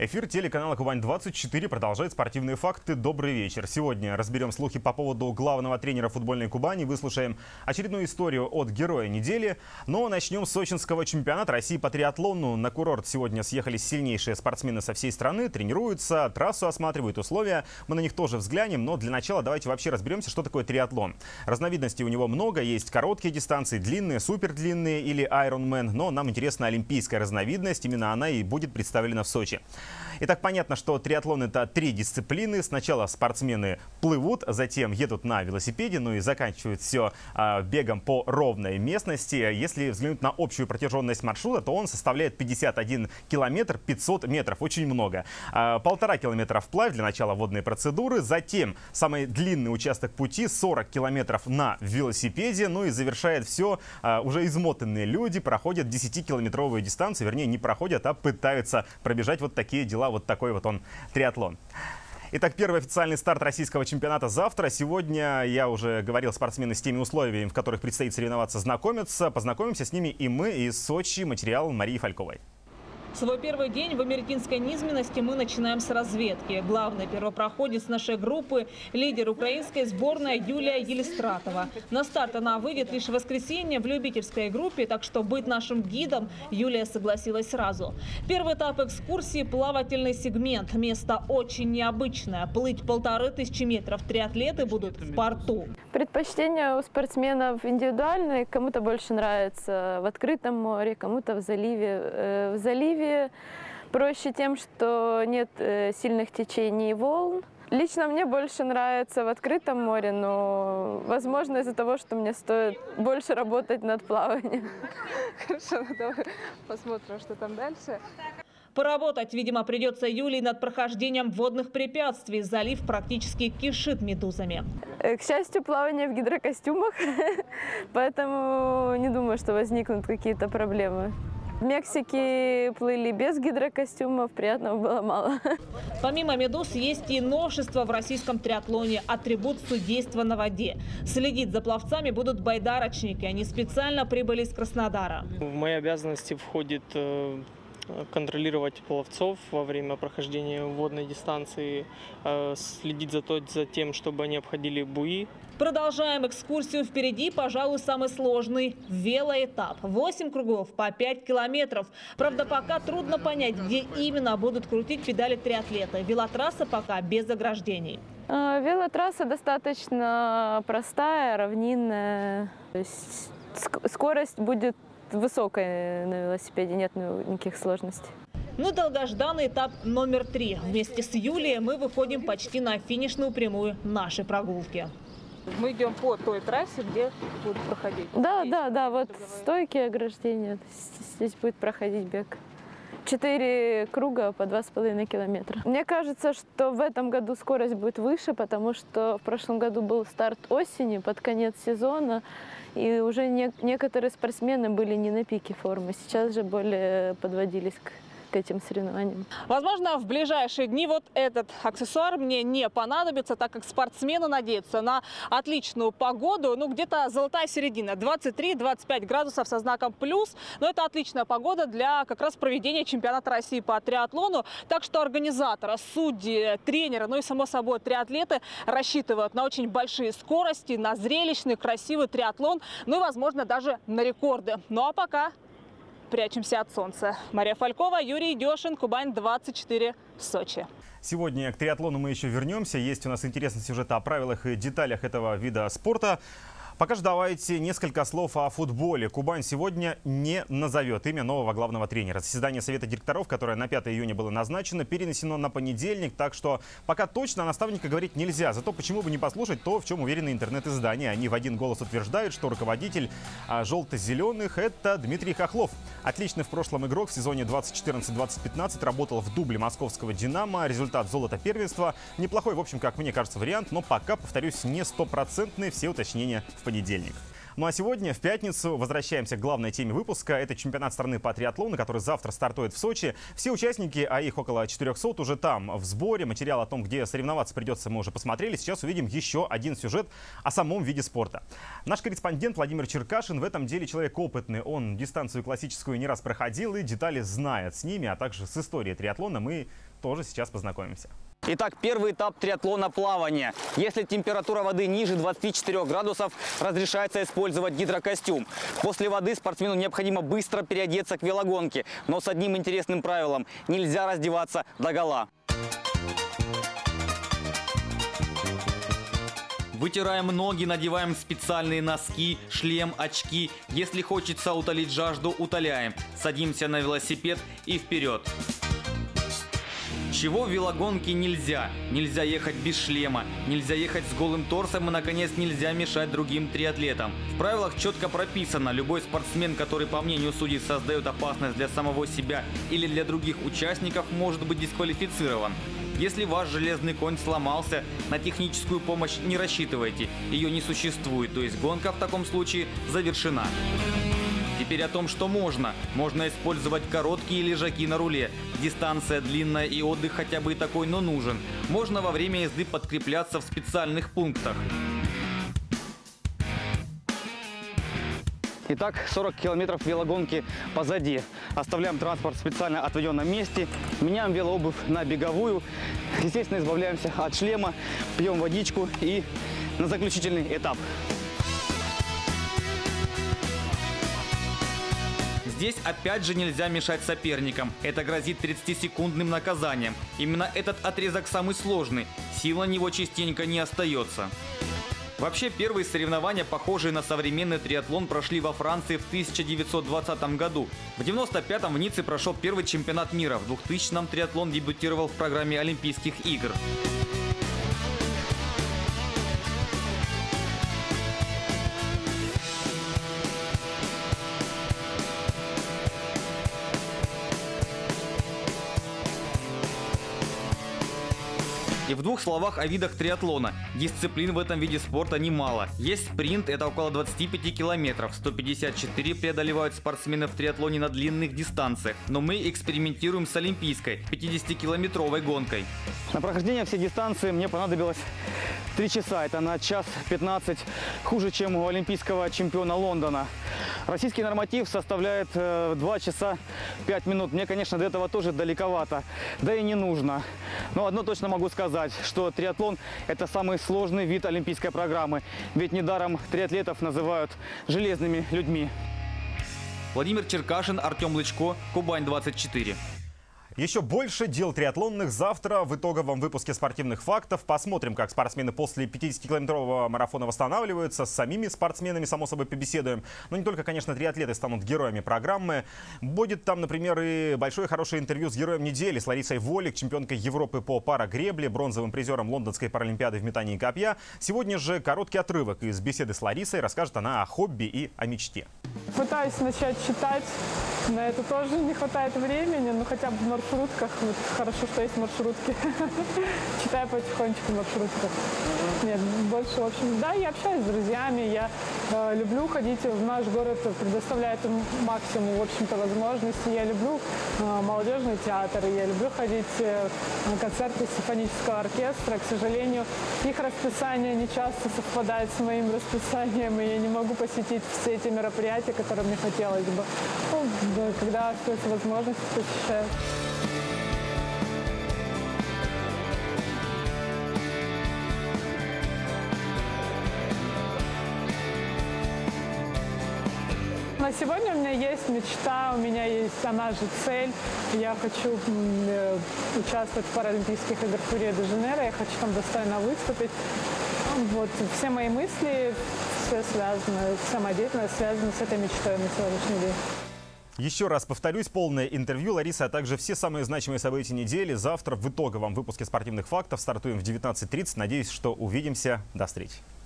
Эфир телеканала «Кубань-24» продолжает спортивные факты. Добрый вечер. Сегодня разберем слухи по поводу главного тренера футбольной Кубани, выслушаем очередную историю от героя недели. Но начнем с сочинского чемпионата России по триатлону. На курорт сегодня съехались сильнейшие спортсмены со всей страны, тренируются, трассу осматривают, условия. Мы на них тоже взглянем, но для начала давайте вообще разберемся, что такое триатлон. Разновидностей у него много, есть короткие дистанции, длинные, супердлинные или Ironman, но нам интересна олимпийская разновидность, именно она и будет представлена в Сочи. Итак, понятно, что триатлон — это 3 дисциплины. Сначала спортсмены плывут, затем едут на велосипеде, ну и заканчивают все бегом по ровной местности. Если взглянуть на общую протяженность маршрута, то он составляет 51 километр 500 метров. Очень много. 1,5 километра вплавь для начала водной процедуры. Затем самый длинный участок пути — 40 километров на велосипеде. Ну и завершает все уже измотанные люди. Проходят 10-километровую дистанцию. Вернее, не проходят, а пытаются пробежать вот такие дела. Вот такой вот он триатлон. Итак, первый официальный старт российского чемпионата завтра. Сегодня, я уже говорил, спортсмены с теми условиями, в которых предстоит соревноваться, знакомятся. Познакомимся с ними и мы из Сочи. Материал Марии Фальковой. Свой первый день в американской низменности мы начинаем с разведки. Главный первопроходец нашей группы – лидер украинской сборной Юлия Елистратова. На старт она выйдет лишь в воскресенье в любительской группе, так что быть нашим гидом Юлия согласилась сразу. Первый этап экскурсии – плавательный сегмент. Место очень необычное. Плыть 1500 метров триатлеты будут в порту. Предпочтения у спортсменов индивидуальные. Кому-то больше нравится в открытом море, кому-то в заливе. В заливе проще тем, что нет сильных течений и волн. Лично мне больше нравится в открытом море, но, возможно, из-за того, что мне стоит больше работать над плаванием. Хорошо, ну давай посмотрим, что там дальше. Поработать, видимо, придется Юлии над прохождением водных препятствий. Залив практически кишит медузами. К счастью, плавание в гидрокостюмах, поэтому не думаю, что возникнут какие-то проблемы. В Мексике плыли без гидрокостюмов, приятного было мало. Помимо медуз есть и новшество в российском триатлоне – атрибут судейства на воде. Следить за пловцами будут байдарочники. Они специально прибыли из Краснодара. В мои обязанности входит контролировать пловцов во время прохождения водной дистанции, следить за тем, чтобы они обходили буи. Продолжаем экскурсию. Впереди, пожалуй, самый сложный – велоэтап. 8 кругов по 5 километров. Правда, пока трудно понять, где именно будут крутить педали триатлеты. Велотрасса пока без ограждений. Велотрасса достаточно простая, равнинная. Скорость будет высокая на велосипеде, нет никаких сложностей. Ну, долгожданный этап номер 3. Вместе с Юлией мы выходим почти на финишную прямую нашей прогулки. Мы идем по той трассе, где будут проходить. Да, вот стойки, ограждения. Здесь будет проходить бег. 4 круга по 2,5 километра. Мне кажется, что в этом году скорость будет выше, потому что в прошлом году был старт осени, под конец сезона, и уже некоторые спортсмены были не на пике формы. Сейчас же более подводились к этим соревнованиям. Возможно, в ближайшие дни вот этот аксессуар мне не понадобится, так как спортсмены надеются на отличную погоду. Ну, где-то золотая середина, 23-25 градусов со знаком плюс. Но это отличная погода для как раз проведения чемпионата России по триатлону. Так что организаторы, судьи, тренеры, ну и, само собой, триатлеты рассчитывают на очень большие скорости, на зрелищный, красивый триатлон, ну и, возможно, даже на рекорды. Ну а пока прячемся от солнца. Мария Фалькова, Юрий Дешин, Кубань-24, Сочи. Сегодня к триатлону мы еще вернемся. Есть у нас интересный сюжет о правилах и деталях этого вида спорта. Пока же давайте несколько слов о футболе. Кубань сегодня не назовет имя нового главного тренера. Заседание Совета директоров, которое на 5 июня было назначено, перенесено на понедельник. Так что пока точно о наставнике говорить нельзя. Зато почему бы не послушать то, в чем уверены интернет-издания. Они в один голос утверждают, что руководитель желто-зеленых – это Дмитрий Хохлов. Отличный в прошлом игрок в сезоне 2014-2015 работал в дубле московского «Динамо». Результат золота первенства. Неплохой, в общем, как мне кажется, вариант, но пока, повторюсь, не стопроцентный. Все уточнения в понедельник. Ну а сегодня, в пятницу, возвращаемся к главной теме выпуска. Это чемпионат страны по триатлону, который завтра стартует в Сочи. Все участники, а их около 400, уже там, в сборе. Материал о том, где соревноваться придется, мы уже посмотрели. Сейчас увидим еще один сюжет о самом виде спорта. Наш корреспондент Владимир Черкашин в этом деле человек опытный. Он дистанцию классическую не раз проходил и детали знает. С ними, а также с историей триатлона мы тоже сейчас познакомимся. Итак, первый этап триатлона – плавание. Если температура воды ниже 24 градусов, разрешается использовать гидрокостюм. После воды спортсмену необходимо быстро переодеться к велогонке, но с одним интересным правилом – нельзя раздеваться догола. Вытираем ноги, надеваем специальные носки, шлем, очки. Если хочется утолить жажду, утоляем. Садимся на велосипед и вперед. Чего в велогонке нельзя? Нельзя ехать без шлема, нельзя ехать с голым торсом и, наконец, нельзя мешать другим триатлетам. В правилах четко прописано, любой спортсмен, который, по мнению судей, создает опасность для самого себя или для других участников, может быть дисквалифицирован. Если ваш железный конь сломался, на техническую помощь не рассчитывайте, ее не существует, то есть гонка в таком случае завершена. Теперь о том, что можно. Можно использовать короткие лежаки на руле. Дистанция длинная и отдых хотя бы и такой, но нужен. Можно во время езды подкрепляться в специальных пунктах. Итак, 40 километров велогонки позади. Оставляем транспорт в специально отведенном месте. Меняем велообувь на беговую. Естественно, избавляемся от шлема. Пьем водичку и на заключительный этап. Здесь опять же нельзя мешать соперникам. Это грозит 30-секундным наказанием. Именно этот отрезок самый сложный. Сил на него частенько не остается. Вообще, первые соревнования, похожие на современный триатлон, прошли во Франции в 1920 году. В 1995-м в Ницце прошел первый чемпионат мира. В 2000-м триатлон дебютировал в программе Олимпийских игр. И в двух словах о видах триатлона. Дисциплин в этом виде спорта немало. Есть спринт, это около 25 километров. 154 преодолевают спортсмены в триатлоне на длинных дистанциях. Но мы экспериментируем с олимпийской, 50-километровой гонкой. На прохождение всей дистанции мне понадобилось 3 часа. Это на час 15 хуже, чем у олимпийского чемпиона Лондона. Российский норматив составляет 2 часа 5 минут. Мне, конечно, до этого тоже далековато, да и не нужно. Но одно точно могу сказать, что триатлон – это самый сложный вид олимпийской программы. Ведь недаром триатлетов называют железными людьми. Владимир Черкашин, Артем Лычко, Кубань-24. Еще больше дел триатлонных завтра в итоговом выпуске спортивных фактов. Посмотрим, как спортсмены после 50-километрового марафона восстанавливаются. С самими спортсменами, само собой, побеседуем. Но не только, конечно, триатлеты станут героями программы. Будет там, например, и большое хорошее интервью с героем недели, с Ларисой Волик, чемпионкой Европы по парагребле, бронзовым призером Лондонской паралимпиады в метании копья. Сегодня же короткий отрывок из беседы с Ларисой. Расскажет она о хобби и о мечте. Пытаюсь начать читать. На это тоже не хватает времени, но хотя бы в маршрутках. Вот хорошо, что есть маршрутки. Читаю потихонечку в маршрутках. Нет, больше, в общем, да, я общаюсь с друзьями. Я люблю ходить в наш город, предоставляет максимум, в общем-то, возможностей. Я люблю молодежный театр, я люблю ходить на концерты симфонического оркестра. К сожалению, их расписание не часто совпадает с моим расписанием, и я не могу посетить все эти мероприятия, которые мне хотелось бы. Ну, когда остается возможность, посещаю. На сегодня у меня есть мечта, у меня есть она же цель. Я хочу участвовать в Паралимпийских играх в Рио-де-Жанейро, я хочу там достойно выступить. Вот, все мои мысли, все связано, вся моя деятельность связана с этой мечтой на сегодняшний день. Еще раз повторюсь, полное интервью Ларисы, а также все самые значимые события недели завтра в итоговом выпуске спортивных фактов. Стартуем в 19:30. Надеюсь, что увидимся. До встречи.